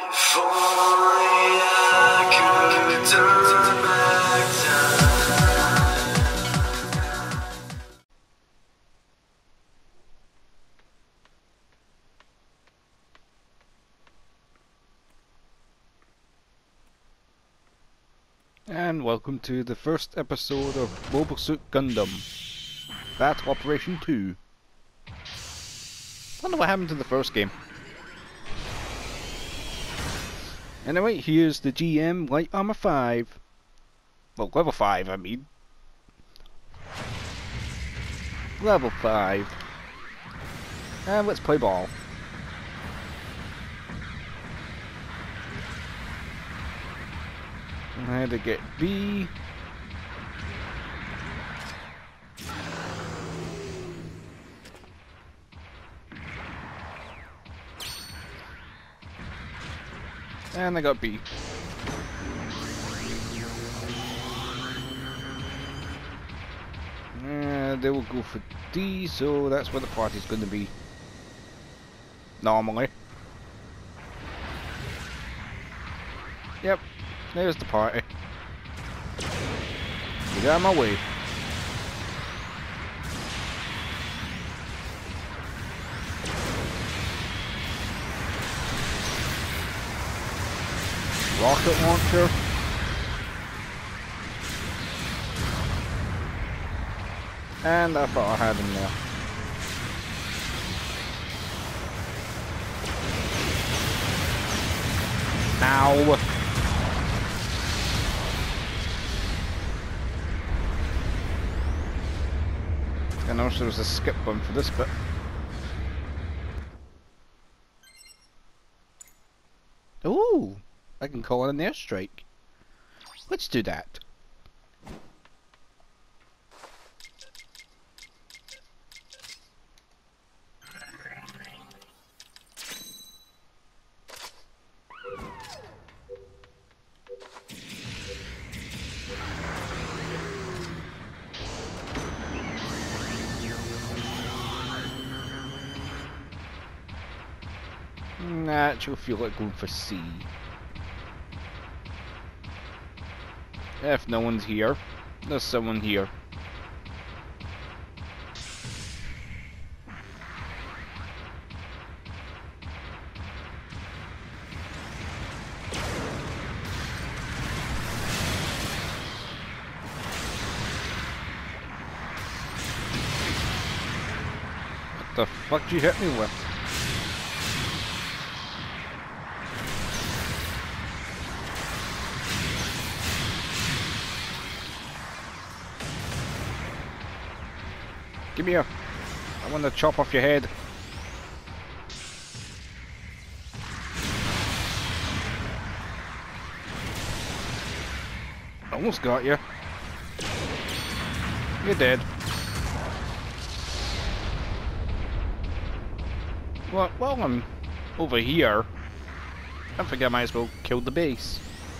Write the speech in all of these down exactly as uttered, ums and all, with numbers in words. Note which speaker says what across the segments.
Speaker 1: If only I could turn back time.
Speaker 2: And welcome to the first episode of Mobile Suit Gundam Battle Operation two. Wonder what happened to the first game. Anyway, here's the G M Light Armor five. Well, level five, I mean. Level five. And let's play ball. I had to get B. And I got B. Uh, they will go for D, so that's where the party's going to be. Normally. Yep, there's the party. Get out of my way. Rocket launcher. And I thought I had him there. Ow. I noticed there was a skip button for this bit. Ooh! I can call it an airstrike. Let's do that. Nah, I actually feel like going for C. If no one's here, there's someone here. What the fuck did you hit me with? Give me a... I want to chop off your head. Almost got you. You're dead. Well, while I'm over here, I think I might as well kill the base.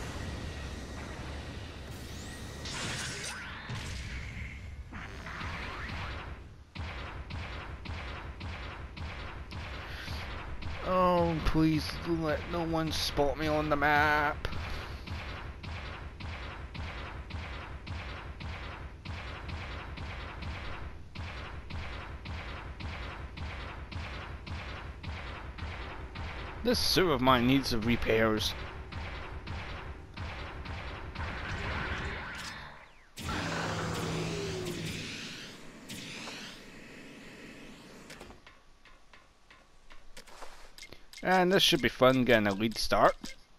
Speaker 2: Oh, please let no one spot me on the map. This suit of mine needs some repairs. And this should be fun, getting a lead start.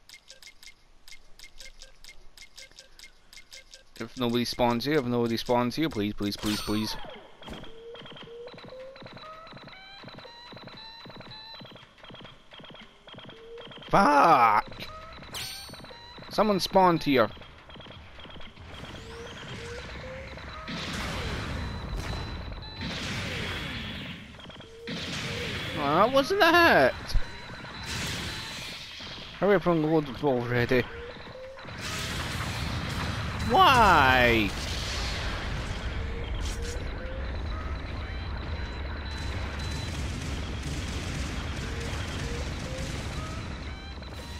Speaker 2: If nobody spawns here, if nobody spawns here, please, please, please, please. Fuck! Someone spawned here. Oh, that wasn't that. Hurry up and load it already. Why?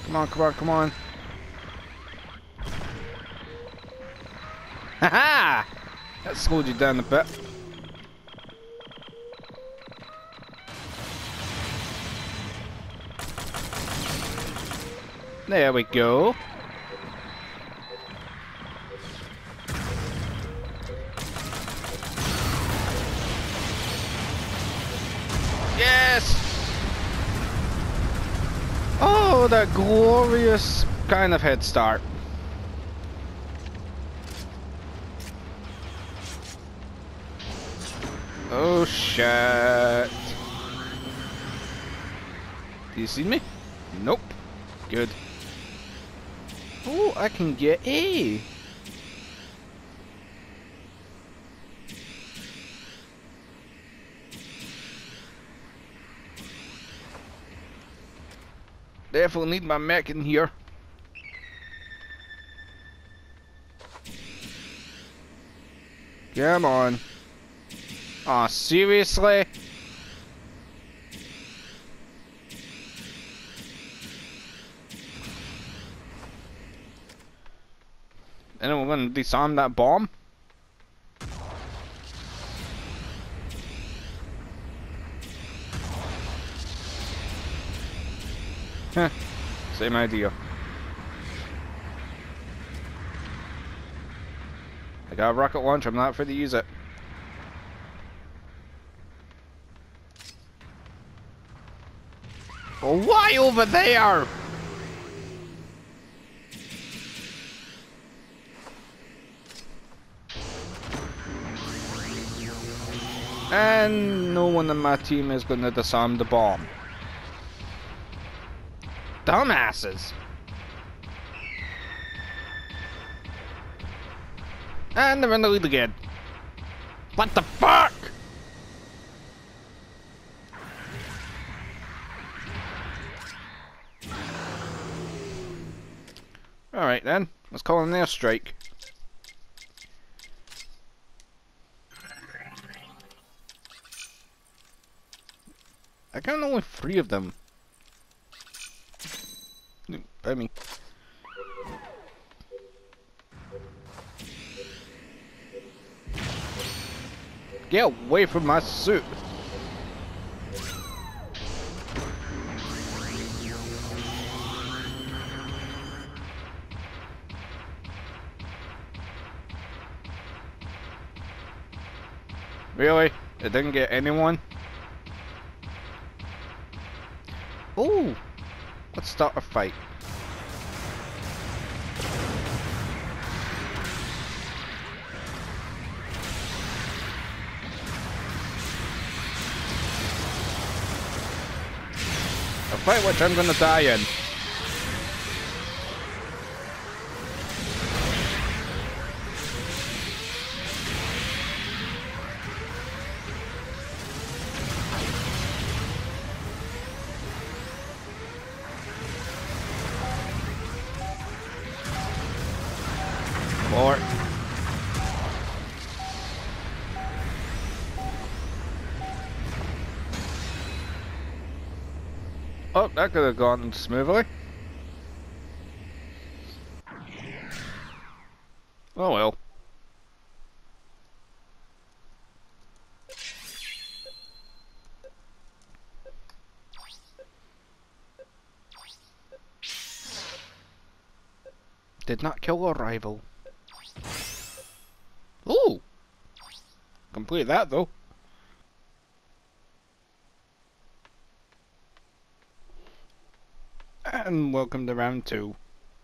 Speaker 2: Come on, come on, come on. Haha! That slowed you down a bit. There we go. Yes! Oh, that glorious kind of head start. Oh shit. Do you see me? Nope. Good. Oh, I can get A. Definitely need my mech in here. Come on. Aw, seriously? And then we're gonna disarm that bomb? Huh. Same idea. I got a rocket launcher, I'm not afraid to use it. Oh, why over there? And no one in my team is gonna disarm the bomb. Dumbasses! And they're in the lead again. What the fuck? Alright then, let's call an airstrike. I count only three of them. I mean, get away from my suit. Really? It didn't get anyone? Ooh! Let's start a fight. A fight which I'm gonna die in. Or oh, that could have gone smoothly. Oh well. Did not kill a rival. Ooh! Complete that though. And welcome to round two.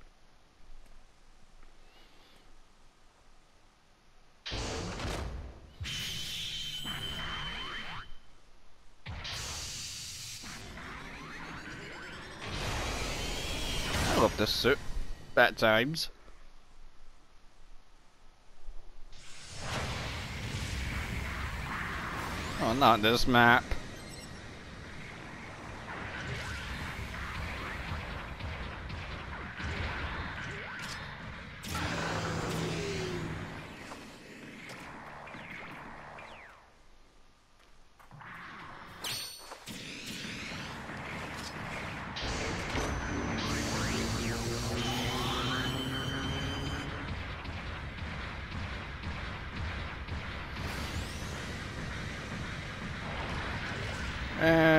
Speaker 2: I love this suit. At times. Oh, not this map.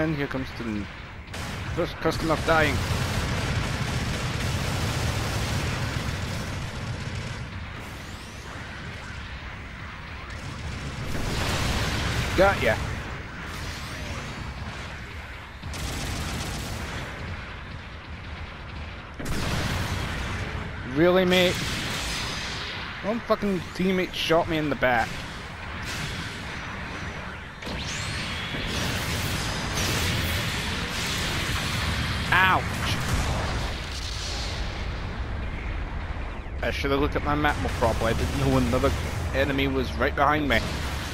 Speaker 2: And here comes the first customer dying. Got ya. Really, mate? One fucking teammate shot me in the back. Ouch! I should have looked at my map more properly. I didn't know another enemy was right behind me.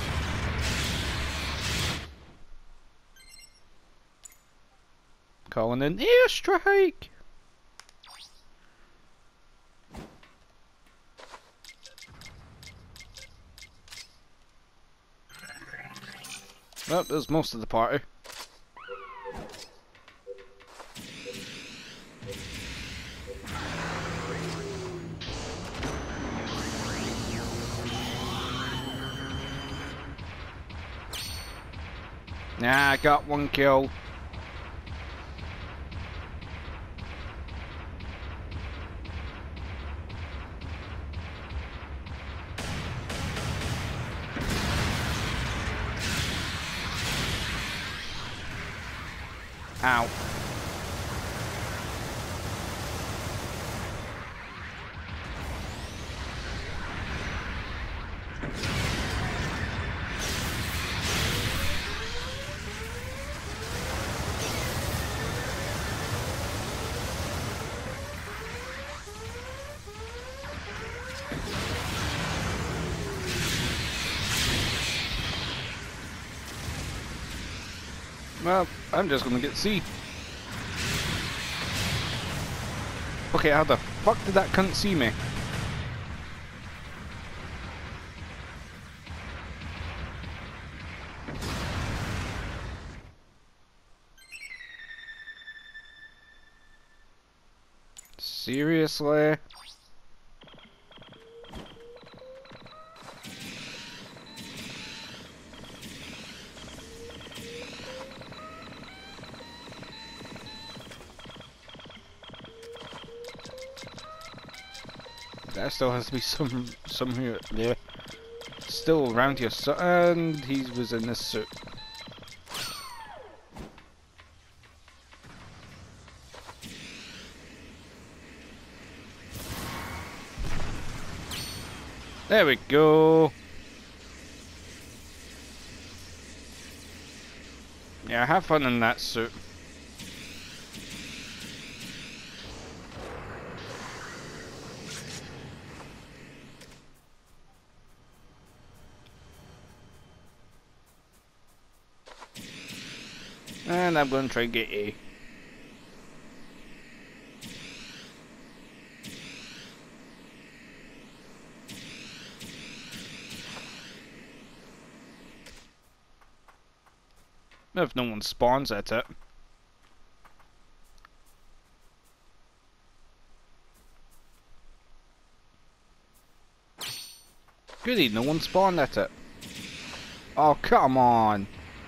Speaker 2: Calling in airstrike! Well, there's most of the party. Nah, I got one kill. Ow. Well, I'm just gonna get C. Okay, how the fuck did that cunt see me? Seriously? There still has to be some, some here, yeah, still around here. So, and he was in this suit. There we go. Yeah, have fun in that suit. And I'm going to try and get A. If no one spawns at it. Goody, no one spawned at it. Oh, come on.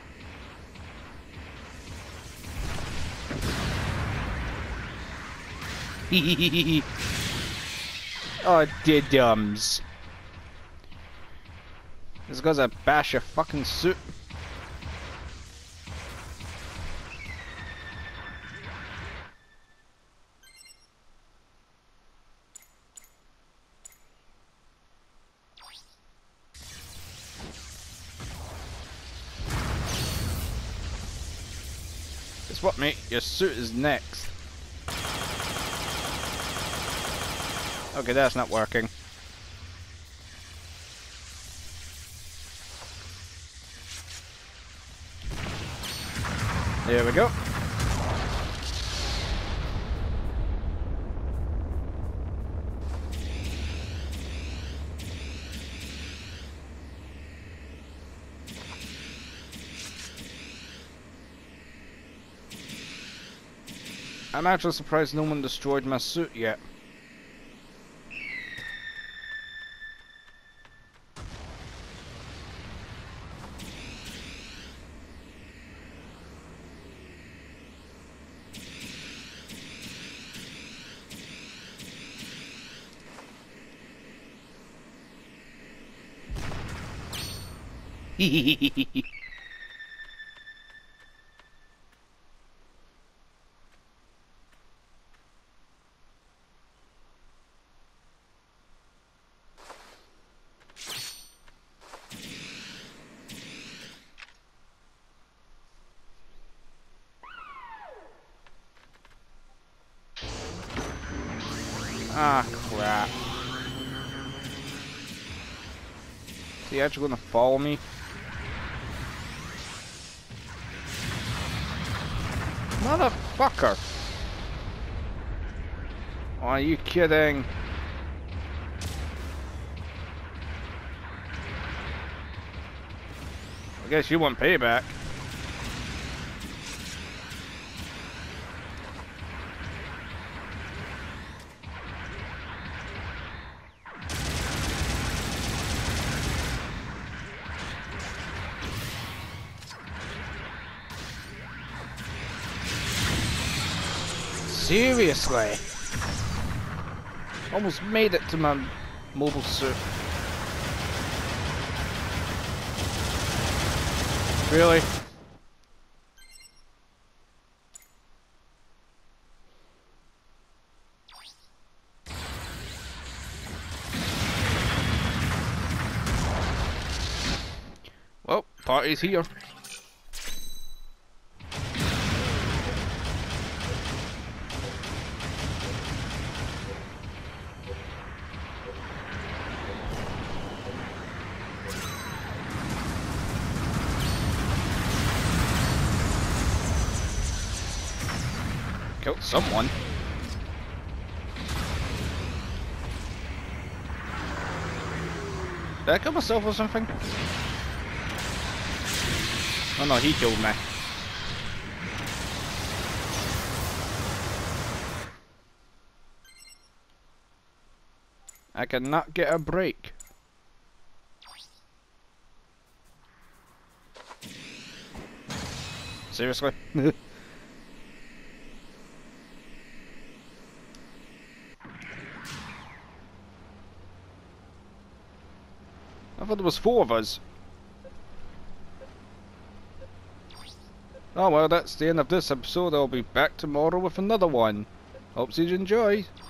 Speaker 2: Oh, diddums. This guy's a bash your fucking suit. Guess what, mate? Your suit is next. Okay, that's not working. There we go. I'm actually surprised no one destroyed my suit yet. Ah, crap. Is he actually gonna follow me? Motherfucker! Oh, are you kidding? I guess you want payback. Seriously? Almost made it to my mobile suit. Really? Well, party's here. Killed someone. Did I kill myself or something? Oh no, he killed me. I cannot get a break. Seriously? I thought there was four of us. Oh well, that's the end of this episode. I'll be back tomorrow with another one. Hope you enjoy.